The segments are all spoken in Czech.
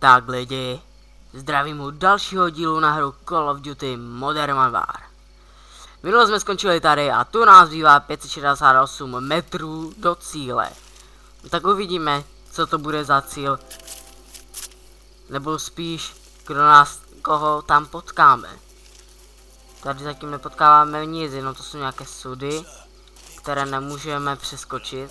Tak lidi, zdravím u dalšího dílu na hru Call of Duty Modern Warfare. Minule jsme skončili tady a tu nás bývá 568 metrů do cíle. Tak uvidíme, co to bude za cíl. Nebo spíš, koho tam potkáme. Tady zatím nepotkáváme nic, jenom to jsou nějaké sudy, které nemůžeme přeskočit.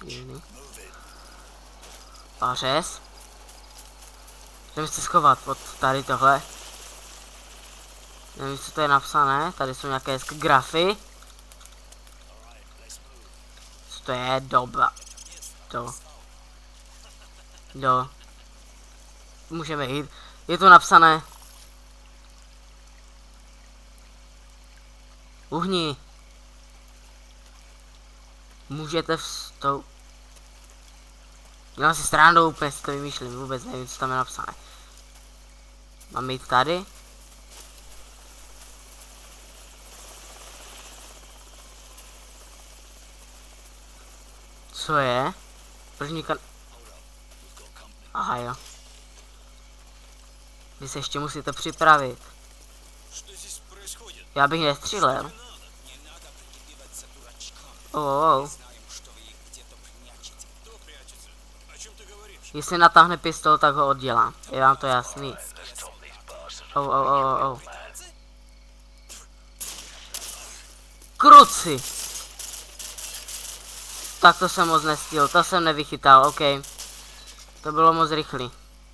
Pařez. Jdeme se schovat pod tady tohle. Nevím, co to je napsané. Tady jsou nějaké grafy. Co to je? Doba. Můžeme jít. Je to napsané. Uhni. Můžete vstoupit. Dělám si srandu, úplně si to vymýšlím, vůbec nevím, co tam je napsané. Máme jít tady. Co je? První Aha jo. Vy se ještě musíte připravit. Já bych nestřílel. Jestli natáhne pistol, tak ho oddělám. Je vám to jasný. Kruci! Tak to jsem moc nestíl, to jsem nevychytal, OK. To bylo moc rychlý.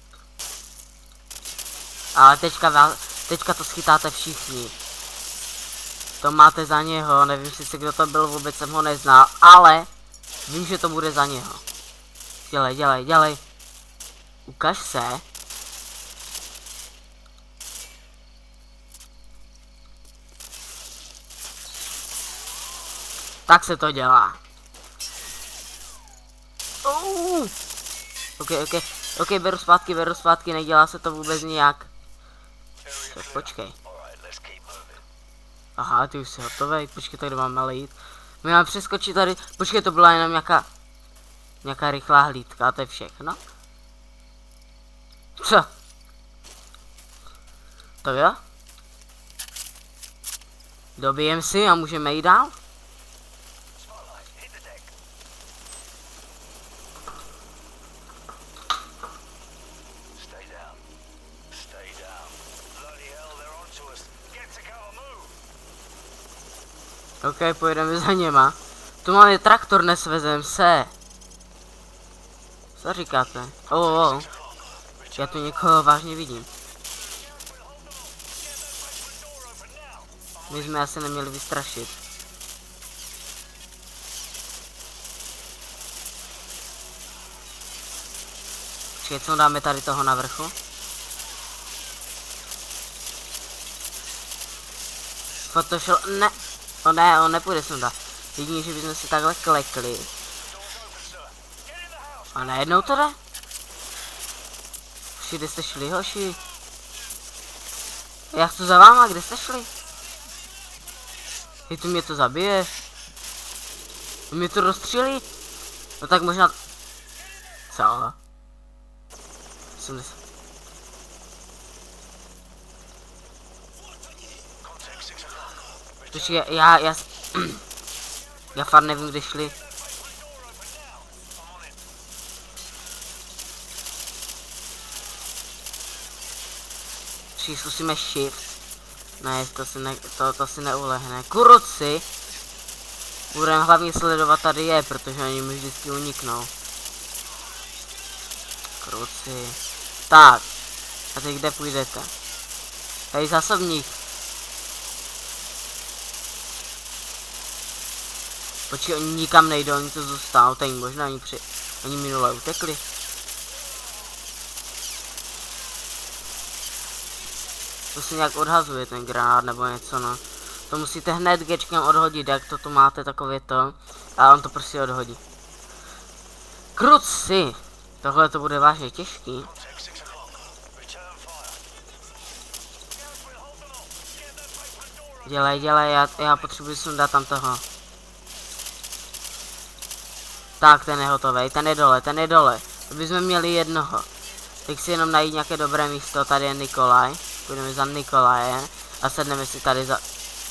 Ale teďka to schytáte všichni. To máte za něho, nevím si kdo to byl, vůbec jsem ho neznal, ale vím, že to bude za něho. Dělej. Ukaž se. Tak se to dělá. OK, beru zpátky, nedělá se to vůbec nijak. Tak počkej. Aha, ty už jsi hotovej, počkej, tak kde máme jít. My máme přeskočit tady, počkej, to byla jenom nějaká rychlá hlídka, to je všechno. Co? To jo? Dobijem si a můžeme jít dál? OK, pojedeme za něma. Tu máme traktor, nesvezem se. Co říkáte? Já tu někoho vážně vidím. My jsme asi neměli vystrašit. Počkej, co dáme tady toho na vrchu? Photoshop, ne. On nepůjde snad. Jedině, že bychom si takhle klekli. A najednou to jde? Kde jste šli, hoši? Já chci za váma, kde jste šli? Ty mě to zabije. Mě to rozstřílí? No tak možná... Co? Počkej, já fakt nevím, kde šli. Zkusíme shift. Ne, to si neulehne. Kuruci! Budeme hlavně sledovat tady je, protože oni mi vždycky uniknou. Kuruci. Tak. A teď kde půjdete? Tady zásobník. Počkej, oni nikam nejdou, oni to zůstanou, tady možná oni minule utekli. To si nějak odhazuje ten granát nebo něco, no. To musíte hned gečkem odhodit, jak to tu máte takové to. A on to prostě odhodí. Kruci! Tohle to bude vážně těžký. Dělej, já potřebuji sundat tam toho. Tak, ten je hotový, ten je dole. To bychom měli jednoho. Teď si jenom najít nějaké dobré místo, tady je Nikolaj. Půjdeme za Nikolajem a sedneme si tady za...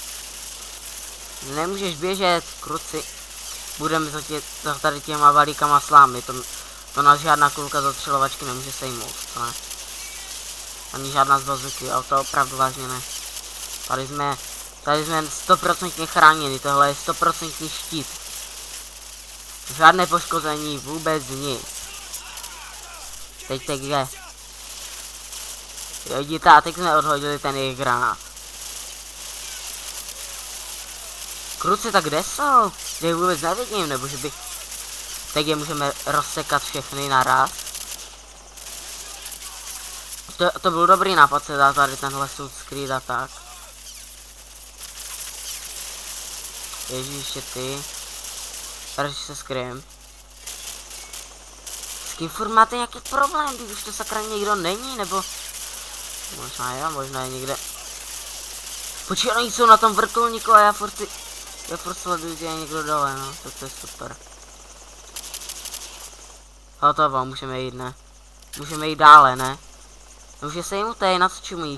Nemůžeš běžet, kruci. Budeme za tady těma balíkama slámy, to nás žádná kulka z odstřelovačky nemůže sejmout, to ne. Ani žádná z bazuky, ale to opravdu vážně ne. Tady jsme 100% chráněni, tohle je 100% štít. Žádné poškození, vůbec nic. Teď kde? Jo, vidíte, a teď jsme odhodili ten jejich granát. Kruci, tak kde jsou? Že je vůbec nevidím, nebo že by... Teď je můžeme rozsekat všechny naraz. To byl dobrý nápad se dát tady tenhle suit skrýt a tak. Ježíši ty. Radši se skryjem. S kým furt máte nějaký problém, když už to sakra někdo není, nebo... Možná jo, možná je někde... Počkej, oni jsou na tom vrtulníku a já furt sleduju, že je někdo dole, no, to je super. Hotovo, můžeme jít, ne? Můžeme jít dále, ne? Už je sejmutej, na co čumíš?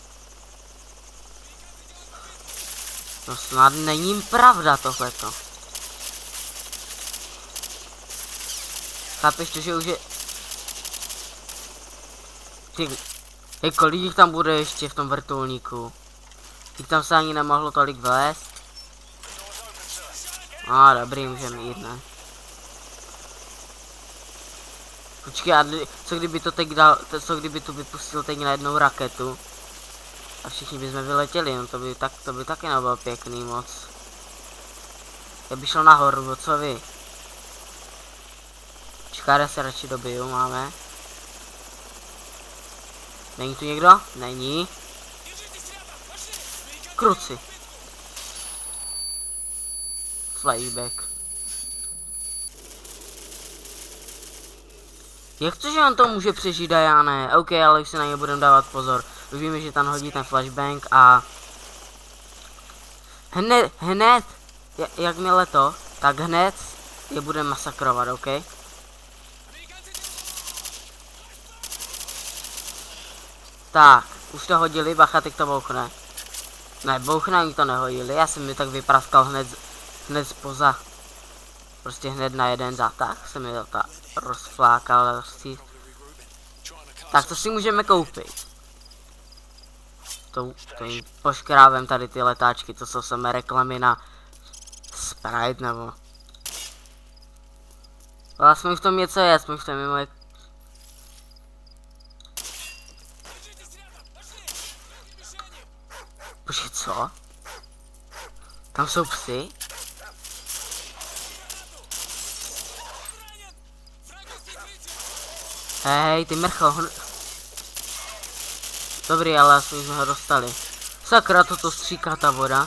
No snad není pravda tohleto. Chápeš to, že už je... Ty, kolik jich tam bude ještě v tom vrtulníku? Jich tam se ani nemohlo tolik vlézt. Dobrý, můžeme jít, ne? Počkej, a co kdyby to teď dal, co kdyby tu vypustil teď na jednou raketu? A všichni bychom vyletěli, no to by taky nebylo pěkný moc. Já bych šel nahoru, co vy? Čekáte, se radši dobiju, máme. Není tu někdo? Není. Kruci. Flashback. Jak to, že on to může přežít a já ne? OK, ale už si na ně budeme dávat pozor. Už víme, že tam hodí ten flashbang a... Hned, jakmile to, tak hned je budeme masakrovat, OK? Tak, už to hodili, bacha, teď to bouchne. Ne, bouchne, oni to nehodili, já jsem mi tak vypraskal hned spoza. Prostě hned na jeden zátah se mi to rozflákal. Tak to si můžeme koupit. To jim poškrávem tady ty letáčky, to jsou samé reklamy na Sprite nebo... Ale aspoň v tom něco je, aspoň v tom je moje... Počkej, co? Tam jsou psy? Hej, ty mrcho, Dobrý, ale aspoň jsme ho dostali. Sakra, toto stříká ta voda.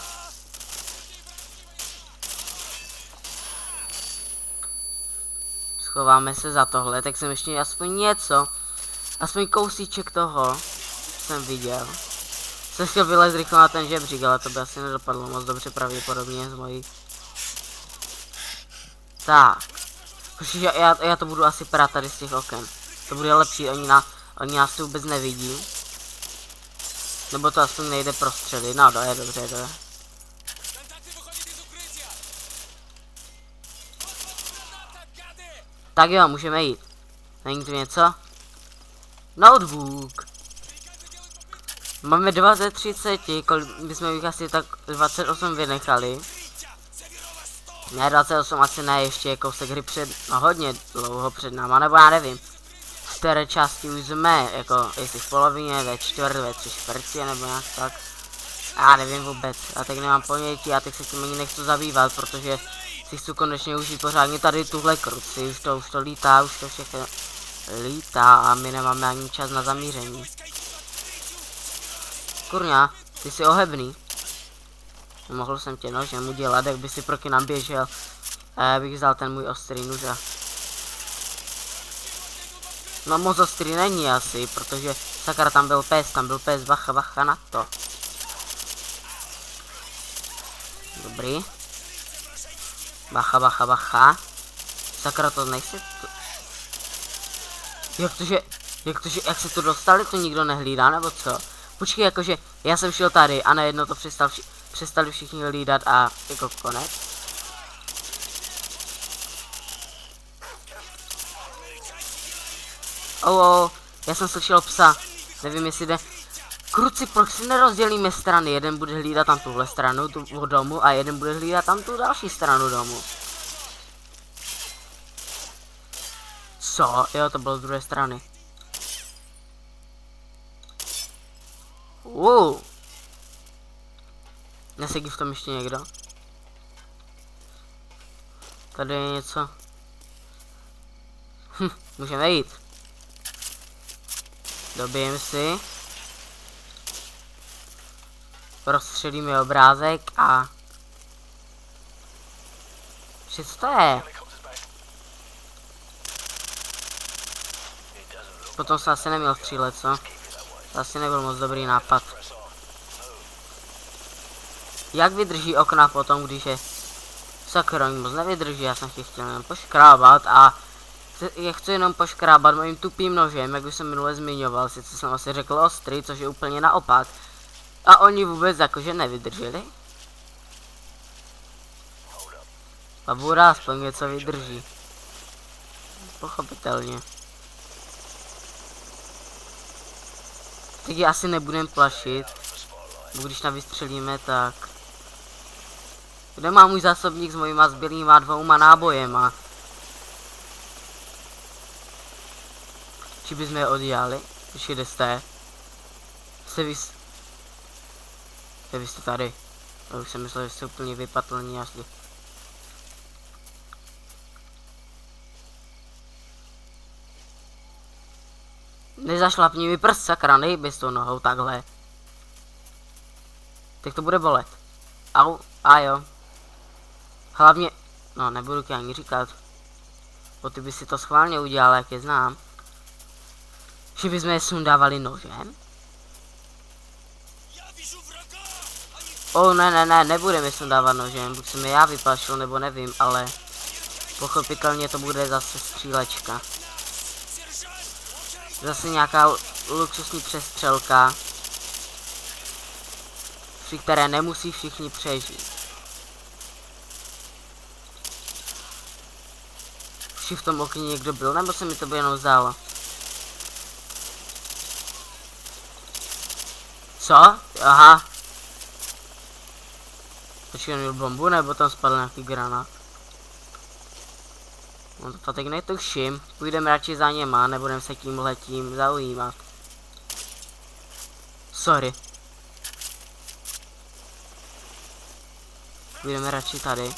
Schováme se za tohle, tak jsem ještě aspoň něco. Aspoň kousíček toho jsem viděl. Jsem chtěl vylézt rychle na ten žebřík, ale to by asi nedopadlo moc dobře pravděpodobně z mojí. Tak. Protože já to budu asi prát tady z těch oken. To bude lepší, oni nás tu vůbec nevidí. Nebo to aspoň nejde prostřelit, no to je dobře, to je. Tak jo, můžeme jít. Není tu něco? Notebook. Máme 2 ze 30, bychom jich asi tak 28 vynechali. Ne, 28 asi ne, ještě je kousek hry no hodně dlouho před náma, nebo já nevím. V které části už jsme, jako jestli v polovině, ve čtvrt, ve 3/4, nebo nějak tak. Já nevím vůbec, já teď nemám ponětí, a teď se tím ani nechci zabývat, protože si chci konečně užít pořádně tady tuhle kruci, už to lítá, už to všechno lítá a my nemáme ani čas na zamíření. Kurňa, ty jsi ohebný. Mohl jsem tě nožem udělat, jak by si proti nám běžel. A já bych vzal ten můj ostrý nůž. No moc ostrý není asi, protože sakra tam byl pes, bacha na to. Dobrý. Bacha. Sakra, to nejsi to... Jak to, že... Jak se to dostali, to nikdo nehlídá, nebo co? Počkej, jakože já jsem šel tady a najednou to přestali všichni hlídat a jako konec. Já jsem slyšel psa, nevím jestli jde. Kruci, proč si nerozdělíme strany? Jeden bude hlídat tam tuhle stranu tu domu a jeden bude hlídat tam tu další stranu domu. Co? Jo, to bylo z druhé strany. Nesedí v tom ještě někdo? Tady je něco. Můžeme jít. Dobijem si. Rozstřelíme obrázek a... Co to je? Potom se asi neměl střílet, co? To asi nebyl moc dobrý nápad. Jak vydrží okna potom, když je... Sakra, oni moc nevydrží, já jsem chtěl jenom poškrábat a... Já chci jenom poškrábat mojím tupým nožem, jak už jsem minule zmiňoval, sice jsem asi řekl ostrý, což je úplně naopak. A oni vůbec jakože nevydrželi? Babura aspoň něco vydrží. Pochopitelně. Tak ji asi nebudem plašit. Bo když tam vystřelíme, tak... Kde má můj zásobník s mojima zbylýma 2 nábojema? Či bychom je odjali? Kde jste? Vy jste tady. Já už jsem myslel, že jste úplně vypatlení jasně. Nezašlapni mi prst, sakra, nejbej s tou nohou takhle. Tak to bude bolet. Au, a jo. Hlavně, no nebudu ti ani říkat. Bo ty by si to schválně udělal, jak je znám. Že bychom je sundávali nožem? Ne, nebudeme sundávat nožem, buď jsem je já vyplašil, nebo nevím, ale pochopitelně to bude zase střílečka. Zase nějaká luxusní přestřelka, při které nemusí všichni přežít. Už v tom okně někdo byl, nebo se mi to by jenom zdálo? Co? Aha. Počkej, on měl bombu, nebo tam spadl nějaký granát? No to teď netuším. Půjdeme radši za něma, nebudeme se tímhletím zaujímat. Sorry. Půjdeme radši tady.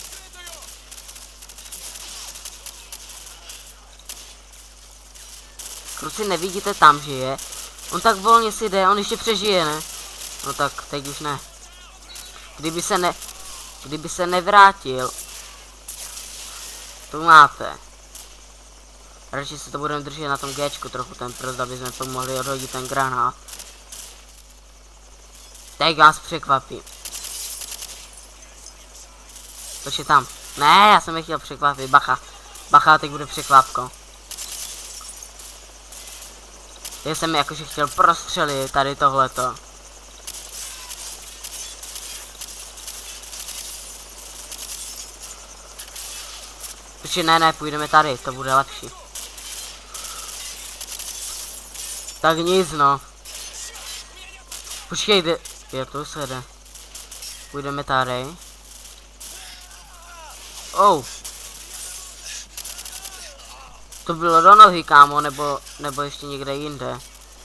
Kruci, nevidíte tam, že je? On tak volně si jde, on ještě přežije, ne? No tak, teď už ne. Kdyby se nevrátil. To máte. Radši se to budeme držet na tom Gčku trochu ten prst, aby jsme to mohli odhodit ten granát. Teď vás překvapím. Tož je tam. Ne, já jsem je chtěl překvapit, bacha. Bacha, teď bude překvapko. Já jsem jakože chtěl prostřelit tady tohleto. Protože ne, půjdeme tady, to bude lepší. Tak nic, no. Počkej, jo, to se jde. Půjdeme tady. To bylo do nohy, kámo, nebo ještě někde jinde.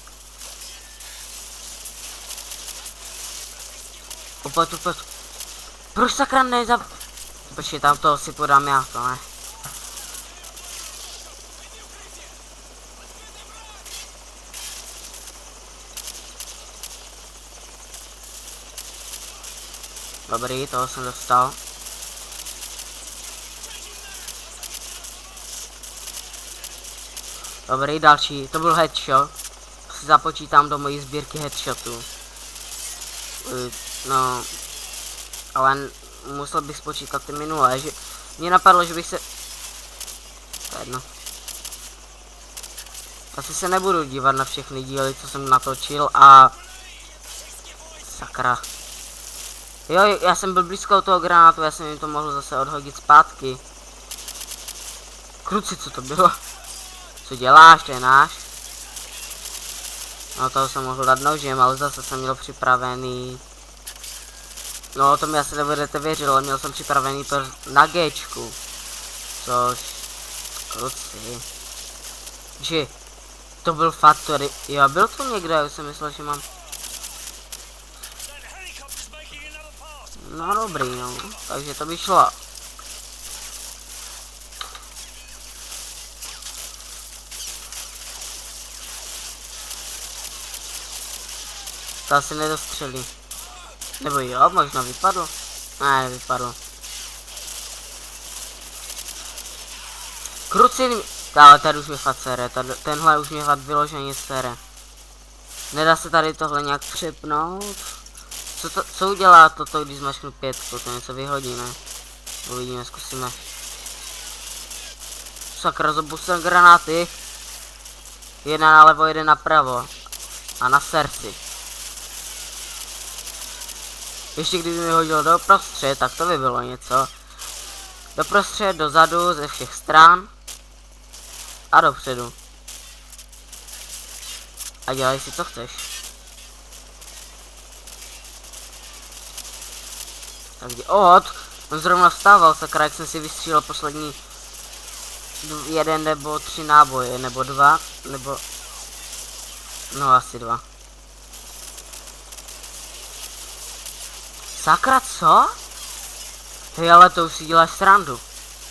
Opět. Proč sakra Počkej, tam to si podám já, to ne. Dobrý, toho jsem dostal. Dobrý, další, to byl headshot. Si započítám do mojí sbírky headshotů. No, ale musel bych spočítat ty minulé, že mě napadlo, že bych se... To je jedno. Asi se nebudu dívat na všechny díly, co jsem natočil a... Sakra. Jo, já jsem byl blízko toho granátu, já jsem jim to mohl zase odhodit zpátky. Kruci, co to bylo? Co děláš, to je náš? No toho jsem mohl dát nožem, ale zase jsem měl připravený... No to mi asi nebudete věřit, ale měl jsem připravený to na Gčku. Což... Kruci. Že... To byl Factory. Jo, byl to někde, já jsem myslel, že mám... No dobrý, no. Takže to by šlo. To asi nedostřelí. Nebo jo, možná vypadlo. Ne, nevypadlo. Kruci, ale tady už mě fakt sere, tenhle už mě fakt vyloženě sere. Nedá se tady tohle nějak přepnout? Co udělá toto, když zmačknu 5? To něco vyhodí, ne? Uvidíme, zkusíme. Sakra, zabusel granáty. Jedna nalevo, jeden napravo. A na srdci. Ještě kdyby mi hodil doprostřed, tak to by bylo něco. Doprostřed, dozadu, ze všech stran. A dopředu. A dělej si co chceš. Tak on zrovna vstával, sakra, jak jsem si vystřílel poslední 1 nebo 3 náboje, nebo 2, nebo... No asi 2. Sakra, co? Hej, ale to už si děláš srandu.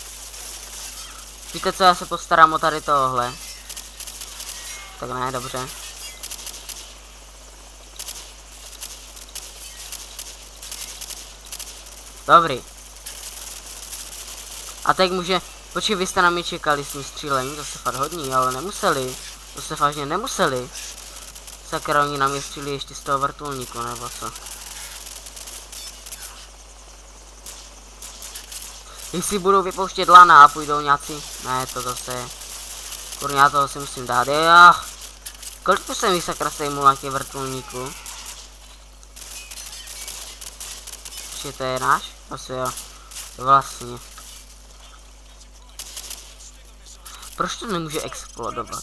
Víte co, já se postarám o tady tohle. Tak ne, dobře. Dobrý. A teď může... Počkej, vy jste na mě čekali s tím střílením, to se fakt hodní, ale nemuseli. To se vážně nemuseli. Sakra, oni na mě střílí ještě z toho vrtulníku, nebo co? Jestli budou vypouštět lana a půjdou nějací... Ne, to zase je... Kurňa, toho si musím dát, jo. Kolik už jsem jich sakra sejmul na těch vrtulníku? Že to je náš? Asi jo. Vlastně. Proč to nemůže explodovat?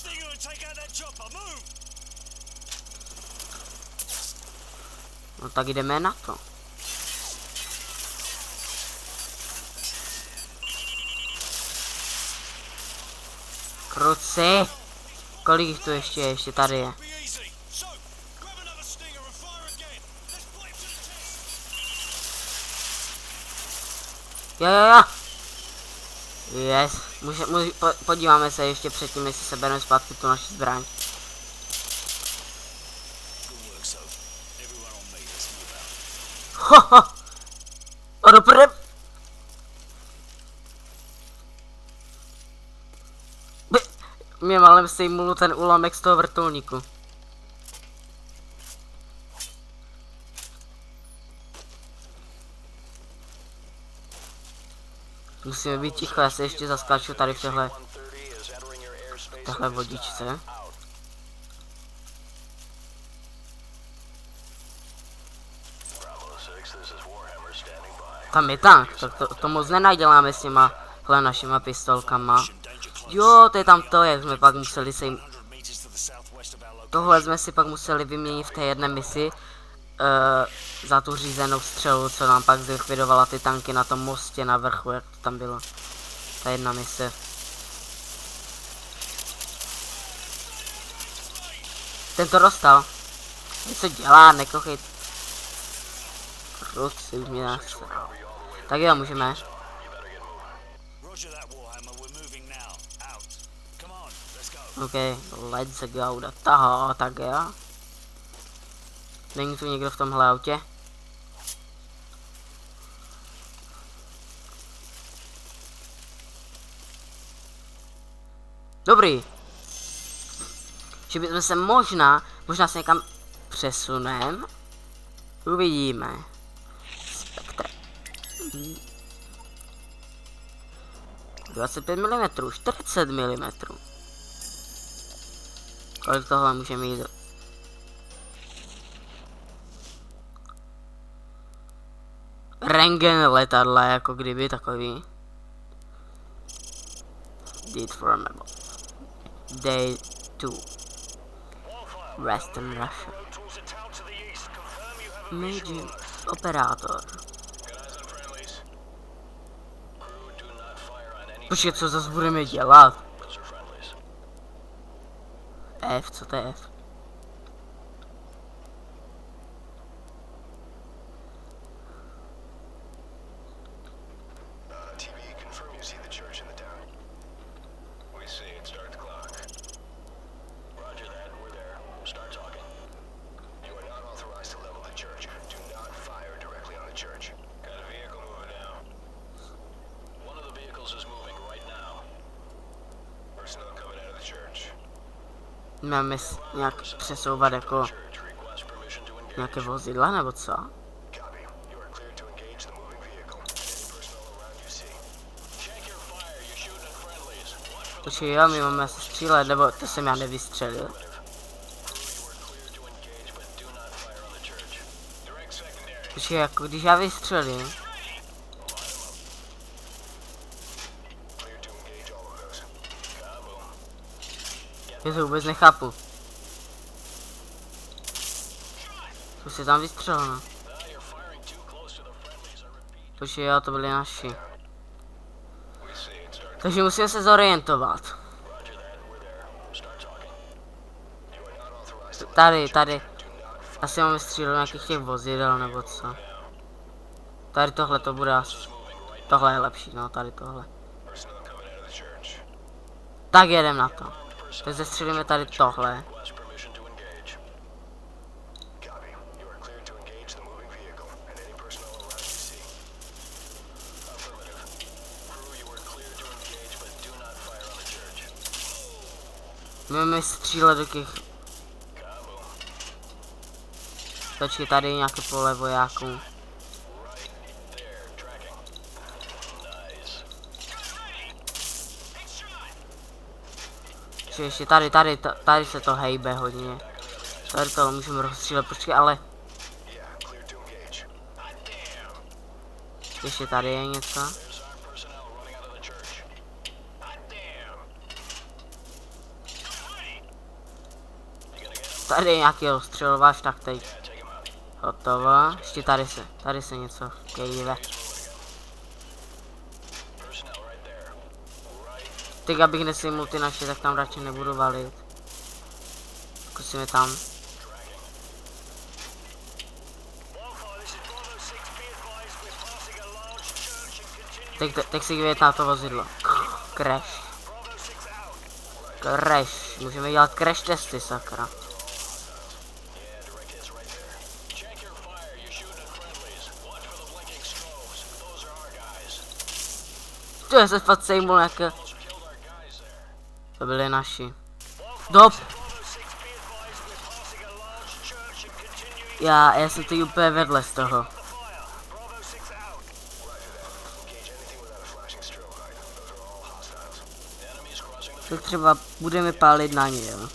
No tak jdeme na to. Kruci! Kolik jich tu ještě je? Ještě tady je. Jo. Yes. Podíváme se ještě předtím, jestli se bereme zpátky tu naši zbraň. Hoho! A doprdem! Mě malem sejmul ten úlomek z toho vrtulníku. Musíme být ticho, já se ještě zaskáču tady v téhle vodičce. Tam je tank, tak to moc nenaděláme s těma našima pistolkama. Jo, to je tam to, jak jsme pak museli tohle jsme si pak museli vyměnit v té jedné misi. Za tu řízenou střelu, co nám pak zlikvidovala ty tanky na tom mostě na vrchu, jak to tam bylo. Ta jedna mise. Ten to dostal. Co dělá, nekochej. Kruci, už mě nasral. Tak jo, můžeme. OK, let's go do toho, tak jo. Není tu někdo v tomhle autě? Dobrý. Že bychom se možná se někam přesunem. Uvidíme. Spektre. 25 mm, 40 mm. Kolik tohle může mít? Rengen letadla, jako kdyby takový. Did from above. Day 2. Western Russia. Major operátor. Počkej, co zase budeme dělat? F, co to je F? Máme nějak přesouvat jako nějaké vozidla nebo co? Počkej, jo, my máme asi střílet, nebo to jsem já nevystřelil. Počkej, jako když já vystřelím. Já to vůbec nechápu. Co si tam vystřeleno? Počkej, jo, to byli naši. Takže musíme se zorientovat. Tady. Asi máme střílet nějakých těch vozidel nebo co. Tady tohle to bude asi. Tohle je lepší, no, tady tohle. Tak jedem na to. Teď zestřelíme tady tohle. Můžeme střílet do těch... Počkej, tady je nějaké pole vojáků. Ještě tady se to hejbe hodně. Tady to můžeme rozstřílet, počkej, ale... Ještě tady je něco. Tady je nějaký ostřelovač, tak teď. Hotovo. Ještě tady se něco kejve. Teď abych nesejmul ty naše, tak tam radši nebudu valit. Zkusíme tam. Teď si vyjet na to vozidlo. Crash. Crash. Můžeme dělat crash testy, sakra. To je se fakt sejmul nějaké. To byli naši. Dop! Já jsem teď úplně vedle z toho. Tak třeba budeme pálit na ně, jo.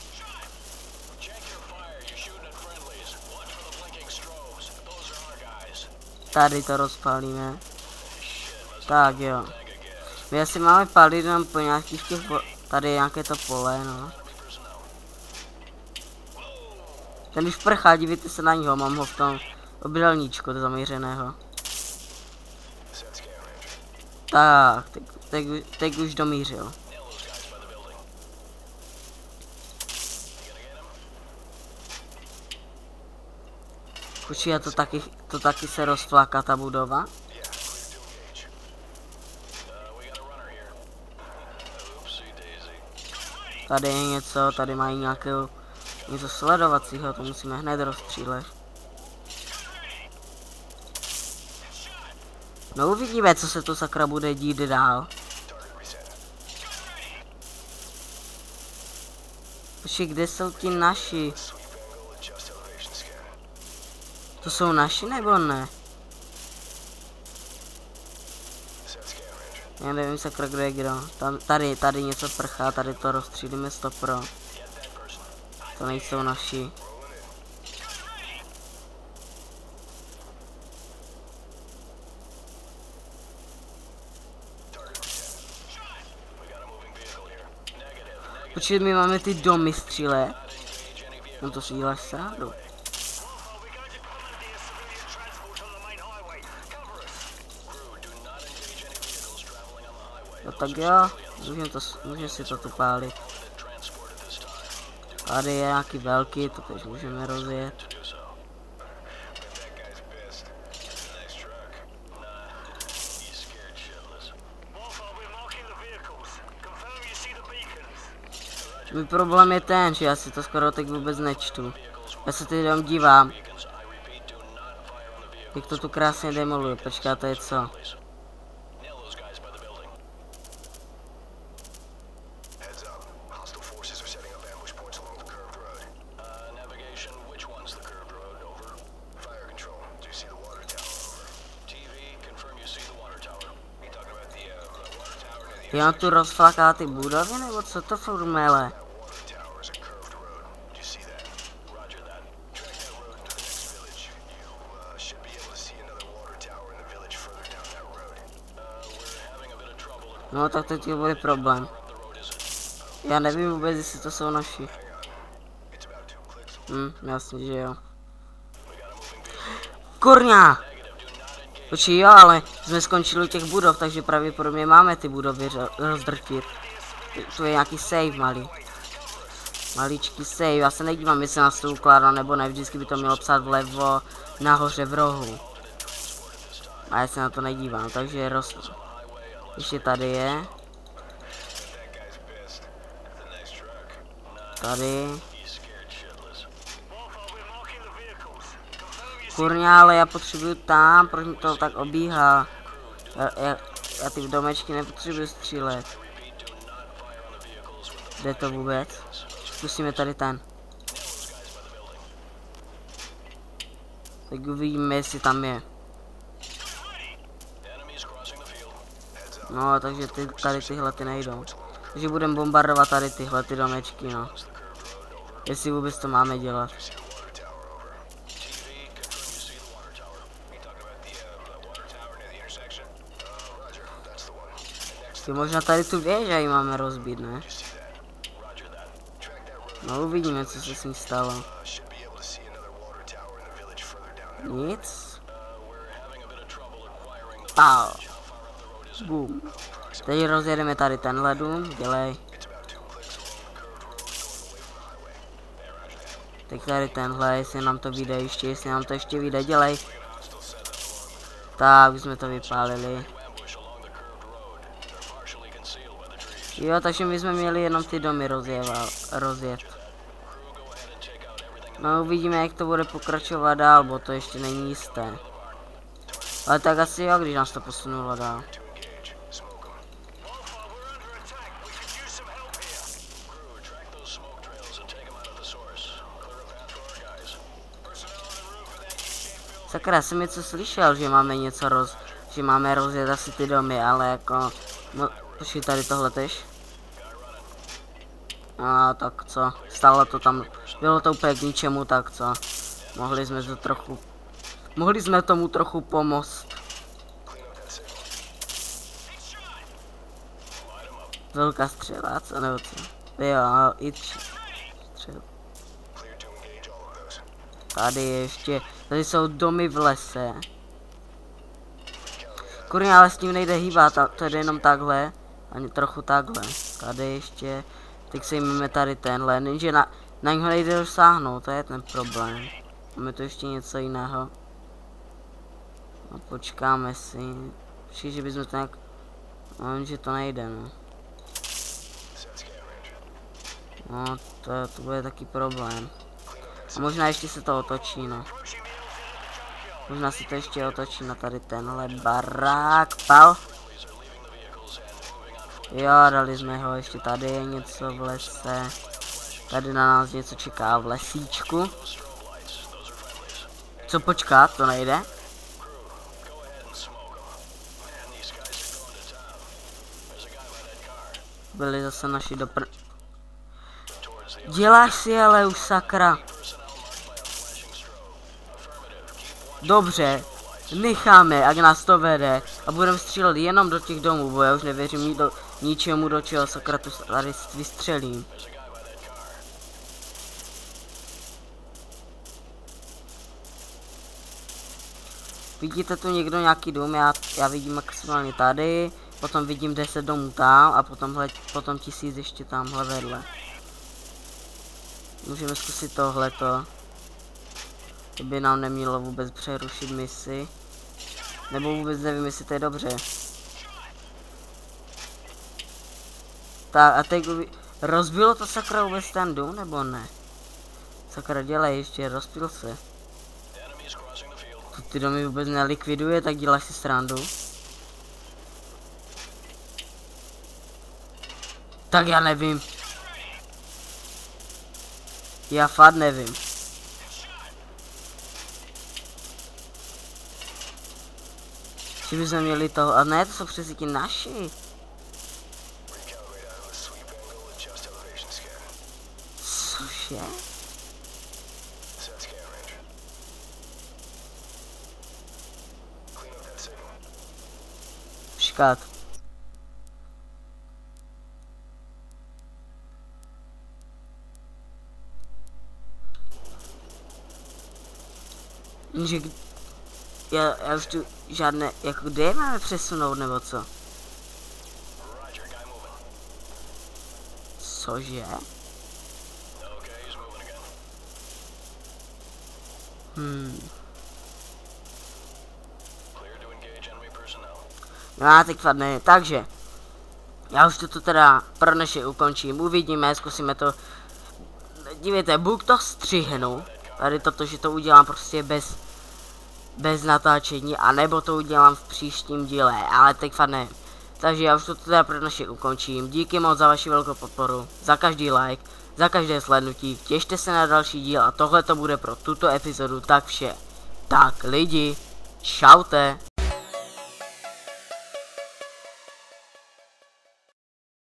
Tady to rozpálíme. Tak jo. My asi máme pálit jenom po nějakých těch... Tady je nějaké to pole, no. Ten už prchá, dívejte se na něho, mám ho v tom obdélníčku zamířeného. Tak, teď už domířil. Počkej, a to taky se rozfláká ta budova? Tady je něco, tady mají nějakého něco sledovacího, to musíme hned rozstřílet. No uvidíme, co se tu sakra bude dít dál. Počkej, kde jsou ti naši? To jsou naši nebo ne? Já nevím sakra, kdo je kdo. Tady něco prchá, tady to rozstřílíme 100 pro. To nejsou naši. Počkej, my máme ty domy střílet. No to si děláš srandu. No tak jo, můžeme si to tu pálit. Tady je nějaký velký, to teď můžeme rozjet. Můj problém je ten, že já si to skoro teď vůbec nečtu. Já se teď jenom dívám. Jak to tu krásně demoluje, počká, to je co? Já tu rozflaká ty budovy, nebo co to furt mele? No tak teď bude problém. Já nevím vůbec, jestli to jsou naši. Jasně, že jo. Kurňa! Počkej, jo, ale jsme skončili u těch budov, takže pravděpodobně máme ty budovy rozdrtit. Tu je nějaký save malý. Maličký save, já se nedívám, jestli nás to ukládá nebo ne, vždycky by to mělo psát vlevo, nahoře v rohu. A já se na to nedívám, takže ještě tady je. Tady. Kurňa, ale já potřebuju tam, proč mi to tak obíhá. Já ty domečky nepotřebuju střílet. Jde to vůbec? Zkusíme tady ten. Tak uvidíme, jestli tam je. No, takže tady tyhle ty nejdou. Takže budeme bombardovat tady tyhle ty domečky, no. Jestli vůbec to máme dělat. Možná tady tu věž ji máme rozbít, ne? No uvidíme, co se s ní stalo. Nic. Pau. Boom. Teď rozjedeme tady tenhle dům, dělej. Teď tady tenhle, jestli nám to vyjde ještě, jestli nám to ještě vyjde, dělej. Tak, už jsme to vypálili. Jo, takže my jsme měli jenom ty domy rozjet. No uvidíme, jak to bude pokračovat dál, bo to ještě není jisté. Ale tak asi jo, když nás to posunulo dál. Sakra, jsem něco slyšel, že máme že máme rozjet asi ty domy, ale jako... Počkej, tady tohle tež. A tak co, stálo to tam, bylo to úplně k ničemu, tak co. Mohli jsme tomu trochu pomoct. Velká střela, co nebo co? Jo, i střel. Tady ještě, tady jsou domy v lese. Kurně, ale s tím nejde hýbat, to jde jenom takhle, ani trochu takhle. Tady ještě, teď si jmeme tady tenhle, jenže na něho nejde dosáhnout, to je ten problém. Máme tu ještě něco jiného. No, počkáme si, počkej, že bychom to nějak, no, jenže to nejde, no. No, to bude taky problém. A možná ještě se to otočí, no. Možná si to ještě otočí na tady tenhle barák, pal. Jo, dali jsme ho, ještě tady je něco v lese. Tady na nás něco čeká v lesíčku. Co počkat, to nejde. Byli zase naši Děláš si ale už sakra. Dobře, necháme, jak nás to vede a budeme střílet jenom do těch domů, bo já už nevěřím ničemu, do čeho sakra tu tady vystřelím. Vidíte tu někdo nějaký dům, já vidím maximálně tady, potom vidím 10 domů tam a potom 1000 ještě tamhle vedle. Můžeme zkusit tohleto. To by nám nemělo vůbec přerušit misi. Nebo vůbec nevím, jestli to je dobře. Tak a teď rozbilo to sakra vůbec ten dům, nebo ne? Sakra dělej ještě, rozpil se. To ty domy vůbec nelikviduje, tak děláš si srandu. Tak já nevím. Já fakt nevím. Že bychom měli toho, a ne, to jsou přesně ti naši. Cože? Škat. Že já už tu žádné, jako kde je máme přesunout nebo co? Cože? No teď fakt ne, takže já už to teda pro dnešek ukončím, uvidíme, zkusíme to. Dívejte, buď to střihnu, tady toto, že to udělám prostě bez natáčení, anebo to udělám v příštím díle, ale teď fakt ne. Takže já už to teda pro dnešek ukončím, díky moc za vaši velkou podporu, za každý like, za každé slednutí, těšte se na další díl a tohle to bude pro tuto epizodu tak vše. Tak lidi, čaute.